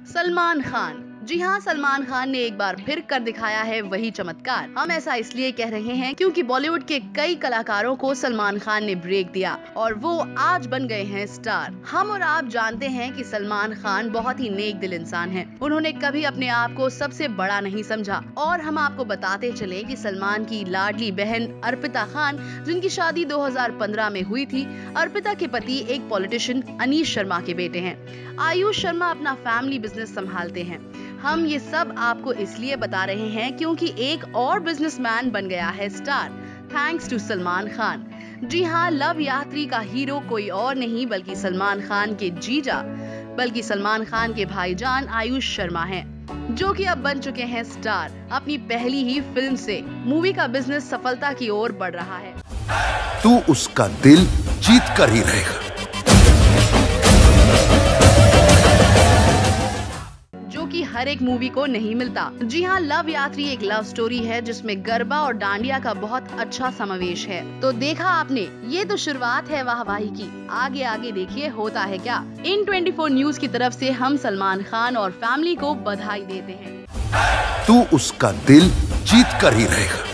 सलमान खान। जी हाँ, सलमान खान ने एक बार फिर कर दिखाया है वही चमत्कार। हम ऐसा इसलिए कह रहे हैं क्योंकि बॉलीवुड के कई कलाकारों को सलमान खान ने ब्रेक दिया और वो आज बन गए हैं स्टार। हम और आप जानते हैं कि सलमान खान बहुत ही नेक दिल इंसान हैं। उन्होंने कभी अपने आप को सबसे बड़ा नहीं समझा और हम आपको बताते चले कि सलमान की लाडली बहन अर्पिता खान, जिनकी शादी 2015 में हुई थी, अर्पिता के पति एक पॉलिटिशियन अनीश शर्मा के बेटे हैं। आयुष शर्मा अपना फैमिली बिजनेस संभालते हैं। हम ये सब आपको इसलिए बता रहे हैं क्योंकि एक और बिजनेसमैन बन गया है star, thanks to Salman Khan. जी हाँ, लव यात्री का हीरो कोई और नहीं बल्कि सलमान खान के जीजा, बल्कि सलमान खान के भाईजान आयुष शर्मा हैं, जो कि अब बन चुके हैं स्टार। अपनी पहली ही फिल्म से मूवी का बिजनेस सफलता की ओर बढ़ रहा है। तू उसका दिल जीत कर ही रहेगा, कि हर एक मूवी को नहीं मिलता। जी हाँ, लव यात्री एक लव स्टोरी है जिसमें गरबा और डांडिया का बहुत अच्छा समावेश है। तो देखा आपने, ये तो शुरुआत है वाहवाही की। आगे आगे देखिए होता है क्या। इन 24 न्यूज की तरफ से हम सलमान खान और फैमिली को बधाई देते हैं। तू उसका दिल जीत कर ही रहेगा।